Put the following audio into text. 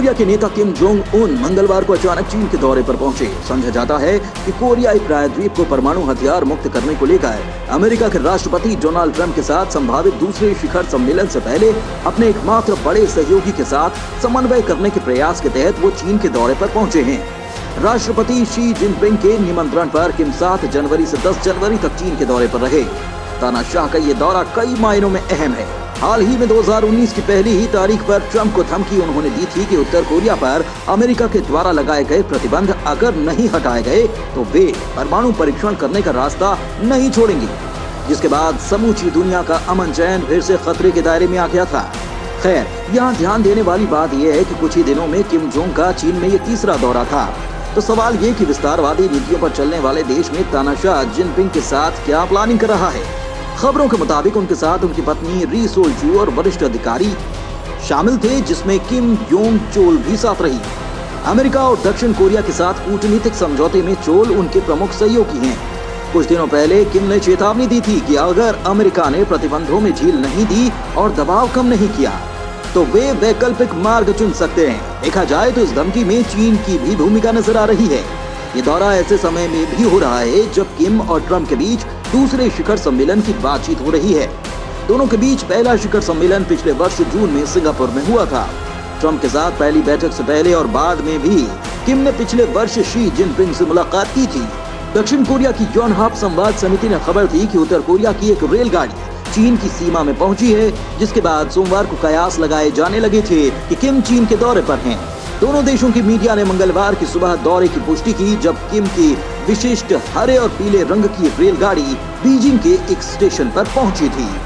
Korea के नेता Kim Jong Un मंगलवार को अचानक चीन के दौरे पर पहुंचे। समझा जाता है कि कोरियाई प्रायद्वीप को परमाणु हथियार मुक्त करने को लेकर अमेरिका के राष्ट्रपति डोनाल्ड ट्रंप के साथ संभावित दूसरे शिखर सम्मेलन से पहले अपने एकमात्र बड़े सहयोगी के साथ समन्वय करने के प्रयास के तहत वो चीन के दौरे पर पहुंचे हैं। राष्ट्रपति शी जिनपिंग के निमंत्रण पर किम 7 जनवरी से 10 जनवरी तक चीन के दौरे पर रहे। तानाशाह का ये दौरा कई मायनों में अहम है। हाल ही में 2019 की पहली ही तारीख पर ट्रंप को धमकी उन्होंने दी थी कि उत्तर कोरिया पर अमेरिका के द्वारा लगाए गए प्रतिबंध अगर नहीं हटाए गए तो वे परमाणु परीक्षण करने का रास्ता नहीं छोड़ेंगे, जिसके बाद समूची दुनिया का अमन चैन फिर से खतरे के दायरे में आ गया था। खैर, यहाँ ध्यान देने वाली बात यह है कि कुछ ही दिनों में किम जोंग का चीन में ये तीसरा दौरा था। तो सवाल ये कि विस्तारवादी नीतियों पर चलने वाले देश में तानाशाह जिनपिंग के साथ क्या प्लानिंग कर रहा है। खबरों के मुताबिक उनके साथ उनकी पत्नी री सोल जू और वरिष्ठ अधिकारी शामिल थे, जिसमें किम योंग चोल भी साथ रही। अमेरिका और दक्षिण कोरिया के साथ कूटनीतिक समझौते में चोल उनके प्रमुख सहयोगी हैं। कुछ दिनों पहले किम ने चेतावनी दी थी कि अगर अमेरिका ने प्रतिबंधों में ढील नहीं दी और दबाव कम नहीं किया तो वे वैकल्पिक मार्ग चुन सकते हैं। देखा जाए तो इस धमकी में चीन की भी भूमिका नजर आ रही है। ये दौरा ऐसे समय में भी हो रहा है जब किम और ट्रंप के बीच दूसरे शिखर सम्मेलन की बातचीत हो रही है। दोनों के बीच पहला शिखर सम्मेलन पिछले वर्ष जून में सिंगापुर में हुआ था। ट्रंप के साथ पहली बैठक से पहले और बाद में भी किम ने पिछले वर्ष शी जिनपिंग से मुलाकात की थी। दक्षिण कोरिया की योनहाप संवाद समिति ने खबर दी कि उत्तर कोरिया की एक रेलगाड़ी चीन की सीमा में पहुंची है, जिसके बाद सोमवार को कयास लगाए जाने लगे थे कि किम चीन के दौरे पर हैं। दोनों देशों की मीडिया ने मंगलवार की सुबह दौरे की पुष्टि की, जब किम की विशिष्ट हरे और पीले रंग की रेलगाड़ी बीजिंग के एक स्टेशन पर पहुंची थी।